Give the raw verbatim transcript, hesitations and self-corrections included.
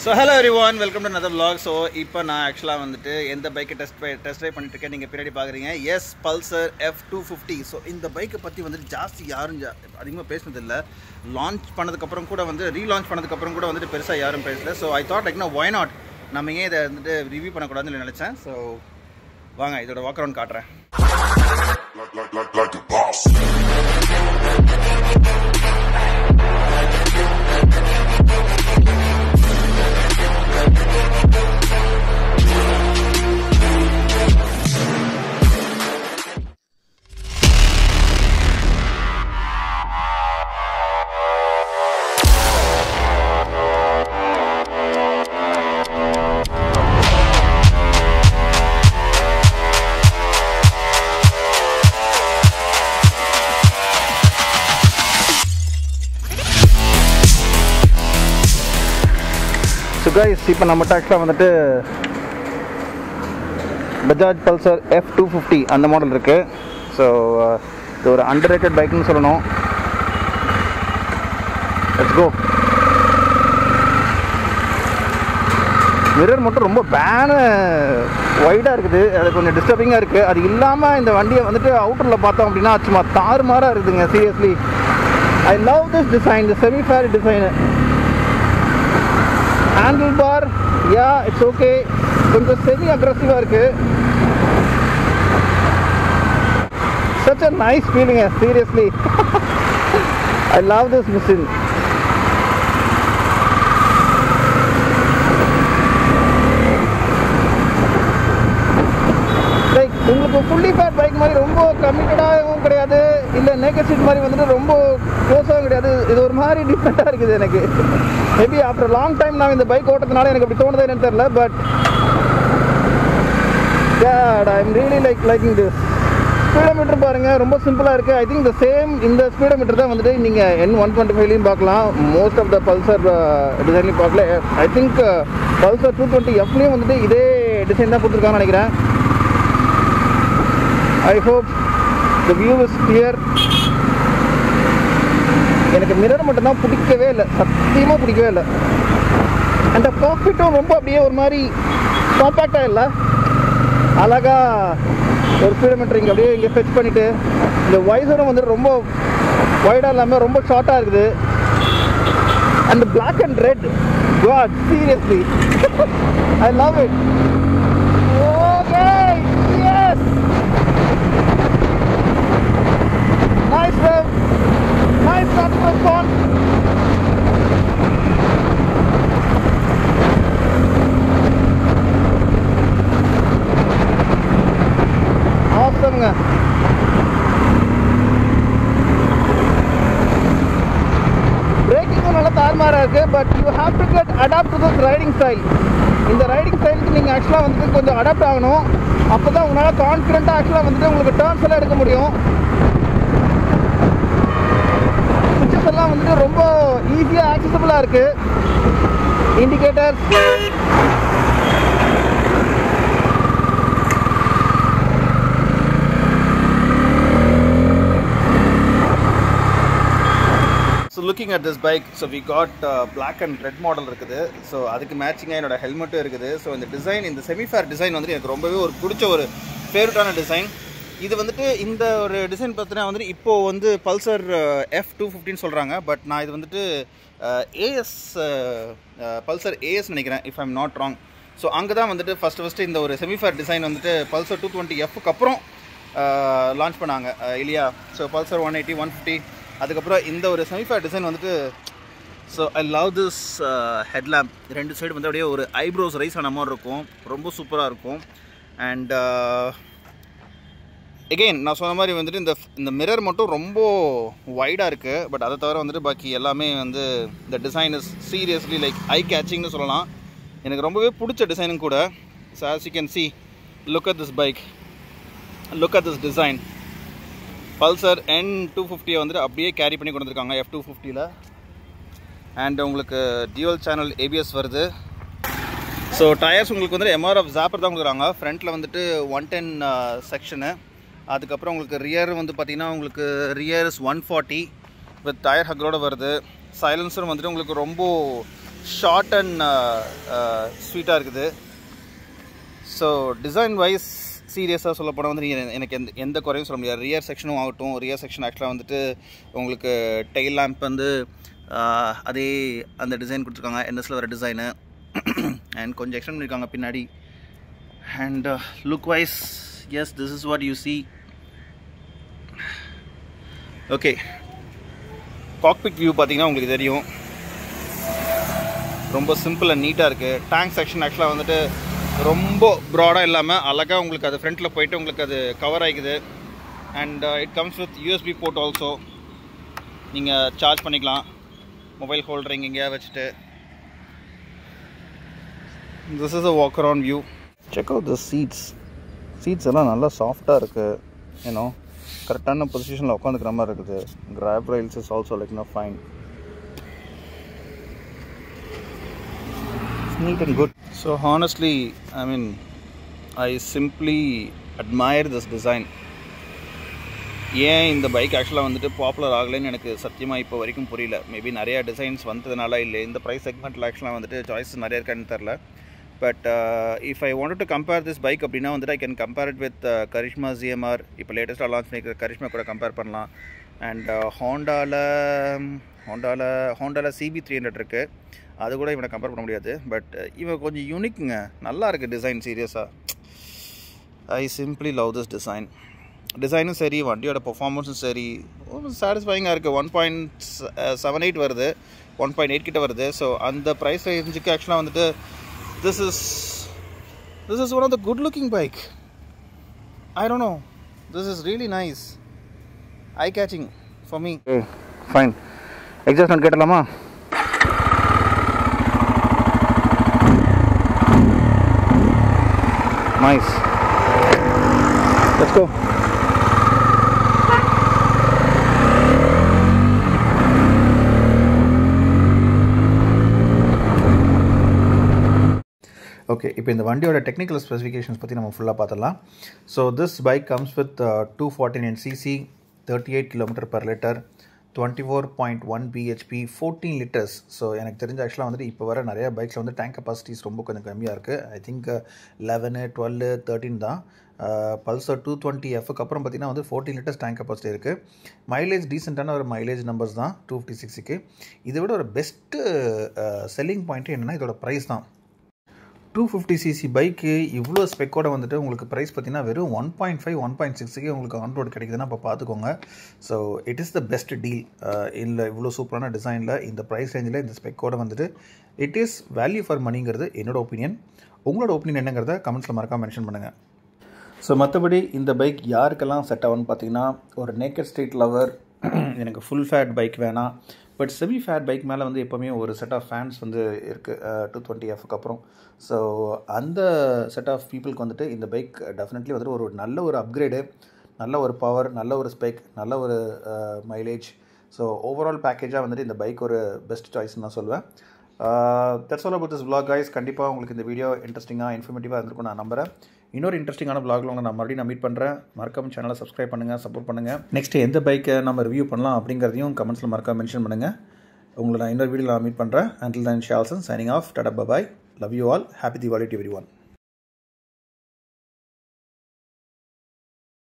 So hello everyone, welcome to another vlog. So இப்போ நான் ஆக்சுவலாக வந்துட்டு எந்த பைக்கை டெஸ்ட் டெஸ்ட் ட்ரைவ் பண்ணிட்டு இருக்கேன் நீங்கள் பின்னாடி பார்க்குறீங்க. Yes Pulsar F two fifty. So இந்த பைக்கை பற்றி வந்துட்டு ஜாஸ்தி யாரும் ஜா அதிகமாக பேசினதில்லை. லான்ச் பண்ணதுக்கப்புறம் கூட வந்து ரீலான்ச் பண்ணதுக்கப்புறம் கூட வந்துட்டு பெருசாக யாரும் பேசல. So I thought like no why not நம்ம ஏன் இதை வந்துட்டு ரிவ்யூ பண்ணக்கூடாதுன்னு நினச்சேன். ஸோ வாங்க இதோட வாக் அரவுண்ட் காட்டுறேன். ஸோ கைஸ் இப்போ நம்மகிட்ட ஆக்சுவலாக வந்துட்டு Bajaj Pulsar F two fifty அந்த மாடல் இருக்குது. ஸோ இது ஒரு அண்டர் ரேட்டட் பைக்குன்னு சொல்லணும். Let's go. மிரர் மட்டும் ரொம்ப பேனு வைடாக இருக்குது, அது கொஞ்சம் டிஸ்டர்பிங்காக இருக்குது. அது இல்லாமல் இந்த வண்டியை வந்துட்டு அவுட்டரில் பார்த்தோம் அப்படின்னா சும்மா தாறுமாறாக இருக்குதுங்க. Seriously I love this design, the semi fair design. Handle bar yeah it's okay, கொஞ்சம் செமி அக்ரெசிவாக இருக்குது. Such a nice feeling seriously. I love this machine. Like உங்களுக்கு ஃபுல்லி ஃபேட் பைக் மாதிரி ரொம்ப கமிட்டடாகவும் கிடையாது, இல்லை நேக்கட் சீட் மாதிரி வந்துட்டு ரொம்ப க்ளோஸாகவும் கிடையாது. இது ஒரு மாதிரி டிஃப்ரெண்ட்டாக இருக்குது எனக்கு. மேபி ஆஃப்டர் லாங் டைம் நான் இந்த பைக் ஓட்டுறதுனால எனக்கு அப்படி தோணுதே என்னன்னு தெரியல. But I am really like liking this. Speedometer பாருங்கள், ரொம்ப சிம்பிளாக இருக்குது. ஐ திங்க் த சேம் இந்த ஸ்பீடோமீட்டர் தான் வந்துட்டு நீங்கள் என் ஒன் டுவெண்ட்டி ஃபைவ்லையும் பார்க்கலாம், மோஸ்ட் ஆஃப் த பல்சர் டிசைன்லையும் பார்க்கல. I think Pulsar two twenty எஃப்லையும் வந்துட்டு இதே டிசைன் தான் கொடுத்துருக்காங்கன்னு நினைக்கிறேன். I hope the view is clear. எனக்கு மிரர் மட்டும்தான் பிடிக்கவே இல்லை, சத்தியமாக பிடிக்கவே இல்லை. அந்த காக்பிட்டும் ரொம்ப அப்படியே ஒரு மாதிரி காம்பேக்டாக இல்லை, அழகாக ஒரு ஸ்பீடோமீட்டர் இங்கே அப்படியே இங்கே ஃபிக்ஸ் பண்ணிவிட்டு, இந்த வைசரும் வந்துட்டு ரொம்ப வைடாக இல்லாமல் ரொம்ப ஷார்ட்டாக இருக்குது. And black and red, got seriously I love it. Okay yes nice rev, nice traffic response. Awesome nga. Braking nalla taarmara irukku, but you have to get adapt to this riding style. இந்த riding ஸ்டைலுக்கு நீங்கள் ஆக்சுவலாக வந்துட்டு கொஞ்சம் adapt ஆகணும். அப்போ தான் உங்களால் கான்ஃபிடென்ட்டாக ஆக்சுவலாக வந்துட்டு உங்களுக்கு டர்ன்ஸ் எல்லாம் எடுக்க முடியும். சுவிட்சஸ் எல்லாம் வந்துட்டு ரொம்ப ஈஸியாக ஆக்சசபிளாக இருக்குது. Indicator so looking at this bike, so we got black and red model இருக்குது. ஸோ அதுக்கு மேட்சிங்காக என்னோட ஹெல்மெட்டும் இருக்குது. ஸோ இந்த டிசைன், இந்த செமிஃபேர் டிசைன் வந்துட்டு எனக்கு ரொம்பவே ஒரு பிடிச்ச ஒரு ஃபேவரட்டான டிசைன். இது வந்துட்டு இந்த ஒரு டிசைன் பார்த்தீங்கன்னா வந்துட்டு இப்போது வந்து பல்சர் எஃப் டூ ஃபிஃப்டின்னு சொல்கிறாங்க. பட் நான் இது வந்துட்டு ஏஎஸ் பல்சர் ஏஎஸ் நினைக்கிறேன், if I'm not wrong. So அங்கே தான் வந்துட்டு ஃபஸ்ட்டு ஃபஸ்ட்டு இந்த ஒரு செமிஃபேர் டிசைன் வந்துட்டு பல்சர் டூ டுவெண்ட்டி எஃப்க்கு அப்புறம் லான்ச் பண்ணாங்க இல்லையா. So Pulsar one eighty one fifty அதுக்கப்புறம் இந்த ஒரு செமிஃபேர் டிசைன் வந்துட்டு. So I love this headlamp. ரெண்டு சைடு வந்து அப்படியே ஒரு ஐப்ரோஸ் ரைஸ் ஆன மாதிரி இருக்கும், ரொம்ப சூப்பராக இருக்கும். அண்ட் எகெயின் நான் சொன்ன மாதிரி வந்துட்டு இந்த இந்த மிரர் மட்டும் ரொம்ப வைடாக இருக்குது. பட் அதை தவிர வந்துட்டு பாக்கி எல்லாமே வந்து இந்த design is seriously like I கேச்சிங்னு சொல்லலாம். எனக்கு ரொம்பவே பிடிச்ச டிசைனும் கூட. So as you can see, look at this bike, look at this design. Pulsar N two ஃபிஃப்டியை வந்துட்டு அப்படியே கேரி பண்ணி கொண்டு வந்திருக்காங்க எஃப் டூ ஃபிஃப்டியில். அண்ட் உங்களுக்கு டியூவல் சேனல் ஏபிஎஸ் வருது. ஸோ டயர்ஸ் உங்களுக்கு வந்து எம்ஆர்எஃப் ஜாப்பர் தான் கொடுக்குறாங்க. ஃப்ரண்ட்டில் வந்துட்டு ஒன் டென் செக்ஷனு, அதுக்கப்புறம் உங்களுக்கு ரியர் வந்து பார்த்திங்கன்னா உங்களுக்கு rear is one forty with tyre ஹக்கரோட வருது. சைலன்சரும் வந்துட்டு உங்களுக்கு ரொம்ப ஷார்ட் அண்ட் ஸ்வீட்டாக இருக்குது. ஸோ டிசைன் வைஸ் சீரியஸாக சொல்ல போனால் வந்து நீங்கள் எனக்கு எந்த எந்த குறையும் சொல்ல முடியாது. ரியர் செக்ஷனும் ஆகட்டும், ரியர் செக்ஷன் ஆக்சுவலாக வந்துட்டு உங்களுக்கு டெயில் லேம்ப் வந்து அதே அந்த டிசைன் கொடுத்துருக்காங்க, என்எஸில் வர டிசைனு. அண்ட் கொஞ்சம் எக்ஸ்டெண்ட் பண்ணியிருக்காங்க பின்னாடி. And look wise yes, this is what you see. Okay, cockpit view பார்த்தீங்கன்னா உங்களுக்கு தெரியும், ரொம்ப சிம்பிள் அண்ட் நீட்டாக இருக்குது. டேங்க் செக்ஷன் ஆக்சுவலாக வந்துட்டு ரொம்ப ப்ராடாக இல்லாமல் அழகாக உங்களுக்கு அது ஃப்ரண்ட்டில் போயிட்டு உங்களுக்கு அது கவர் ஆகிக்குது. And it comes with USB port also. நீங்கள் சார்ஜ் பண்ணிக்கலாம் மொபைல் ஹோல்டரிங் இங்கே வச்சுட்டு. This is a walk around view. Check out the seats. Seats எல்லாம் நல்லா சாஃப்டாக இருக்குது, ஏன்னோ கரெக்டான பொசிஷனில் உட்காந்துக்கிற மாதிரி இருக்குது. Grab rails is also like no fine, neat and good. So honestly, I mean, I simply admire this design. ஏன் இந்த பைக் ஆக்சுவலாக வந்துட்டு பாப்புலர் ஆகலைன்னு எனக்கு சத்தியமாக இப்போ வரைக்கும் புரியல. மேபி நிறையா டிசைன்ஸ் வந்ததுனால இல்லை இந்த ப்ரைஸ் செக்மெண்ட்டில் ஆக்சுவலாக வந்துட்டு சாய்ஸஸ் நிறைய இருக்கான்னு தெரில. But if I wanted to compare this bike அப்படின்னா வந்துட்டு I can compare it with Karizma ZMR. இப்போ லேட்டஸ்ட்டாக லான்ச் பண்ணிக்கிற கரிஷ்மா கூட கம்பேர் பண்ணலாம். அண்ட் ஹோண்டாவில் ஹோண்டாவில் ஹோண்டாவில் சிபி த்ரீ ஹண்ட்ரட் இருக்குது, அது கூட இவனை கம்பேர் பண்ண முடியாது. பட் இவன் கொஞ்சம் யூனிக்குங்க, நல்லா இருக்குது டிசைன். சீரியஸாக I simply love this design. டிசைனும் சரி, வண்டியோட பெர்ஃபார்மன்ஸும் சரி, சாட்டிஸ்ஃபைங்காக இருக்குது. ஒன் பாயிண்ட் செவன் எயிட் வருது, ஒன் பாயிண்ட் எயிட் கிட்ட வருது. ஸோ அந்த ப்ரைஸ் ரேஞ்சுக்கு ஆக்சுவலாக வந்துட்டு this is this is one of the good looking bike. I don't know, this is really nice, I catching for me. Fine, exhaust கேட்டலாமா? Nice. Let's go. Okay, இப்போ இந்த வண்டியோட டெக்னிக்கல் ஸ்பெசிஃபிகேஷன்ஸ் பற்றி நம்ம ஃபுல்லாக பார்த்துடலாம். So this bike comes with two forty nine CC, thirty eight kilometre per litre, twenty four point one BHP, fourteen litres. So எனக்கு தெரிஞ்ச ஆக்சுவலாக வந்துட்டு இப்போ வர நிறையா பைக்ஸில் வந்து டேங்க் கெப்பாசிட்டிஸ் ரொம்ப கொஞ்சம் கம்மியாக இருக்குது. I think eleven twelve thirteen தான். பல்சர் டூ டுவெண்ட்டி எஃப்க்கு அப்புறம் பார்த்திங்கன்னா வந்து ஃபோர்டீன் லிட்டர்ஸ் டேங்க் கெப்பாசிட்டி இருக்குது. மைலேஜ் டீசெண்டான ஒரு மைலேஜ் நம்பர்ஸ் தான், டூ ஃபிஃப்டி சிக்ஸுக்கு. இதை விட ஒரு பெஸ்ட்டு செல்லிங் பாயிண்ட்டு என்னென்னா இதோட ப்ரைஸ் தான். டூ ஃபிஃப்டி சிசி பைக்கு இவ்வளோ ஸ்பெக்கோட வந்துட்டு உங்களுக்கு ப்ரைஸ் பார்த்தீங்கன்னா வெறும் one point five one point சிக்ஸுக்கே உங்களுக்கு ஆன் ரோடு கிடைக்குதுன்னா இப்போ பார்த்துக்கோங்க. So it is the best deal. இல்லை இவ்வளோ சூப்பரான டிசைனில் இந்த ப்ரைஸ் ரேஞ்சில் இந்த ஸ்பெக்கோட வந்துட்டு இட் இஸ் வேல்யூ ஃபார் மணிங்கிறது என்னோட ஒப்பீனியன். உங்களோட ஒப்பீனியன் என்னங்கிறத கமெண்ட்ஸில் மறக்காம மென்ஷன் பண்ணுங்கள். ஸோ மற்றபடி இந்த பைக் யாருக்கெல்லாம் செட் ஆகும்னு பார்த்தீங்கன்னா, ஒரு நேக்கட் ஸ்ட்ரீட் லவர், எனக்கு ஃபுல் ஃபேட் பைக் வேணாம், பட் செமி ஃபேட் பைக் மேலே வந்து எப்போவுமே ஒரு செட் ஆஃப் ஃபேன்ஸ் வந்து இருக்குது டூ டுவெண்ட்டி எஃப்க்கு அப்புறம். ஸோ அந்த செட் ஆஃப் பீப்புளுக்கு வந்துட்டு இந்த பைக் டெஃபினெட்லி வந்துட்டு ஒரு நல்ல ஒரு அப்கிரேடு, நல்ல ஒரு பவர், நல்ல ஒரு ஸ்பெக், நல்ல ஒரு மைலேஜ். ஸோ ஓவரால் பேக்கேஜாக வந்துட்டு இந்த பைக் ஒரு பெஸ்ட் சாய்ஸ்ன்னு நான் சொல்வேன். That's all about this vlog guys. கண்டிப்பாக உங்களுக்கு இந்த வீடியோ இன்ட்ரெஸ்டிங்காக இன்ஃபர்மேட்டிவாக இருந்திருக்கும் நான் நம்புகிறேன். இன்னொரு இன்ட்ரெஸ்டிங்கான vlogல உங்களை நான் மறுபடியும் நான் மீட் பண்ணுறேன். மறக்காம சேனலை சப்ஸ்கிரைப் பண்ணுங்கள், சப்போர்ட் பண்ணுங்கள். நெக்ஸ்ட் எந்த பைக்கை நம்ம ரிவ்யூ பண்ணலாம் அப்படிங்கிறதையும் கமெண்ட்ஸில் மறக்காம மென்ஷன் பண்ணுங்கள். உங்களை நான் இன்னொரு வீடியோவில் மீட் பண்ணுறேன். Until then, Shalson signing off. Tada, bye bye. Love you all. Happy Diwali to everyone.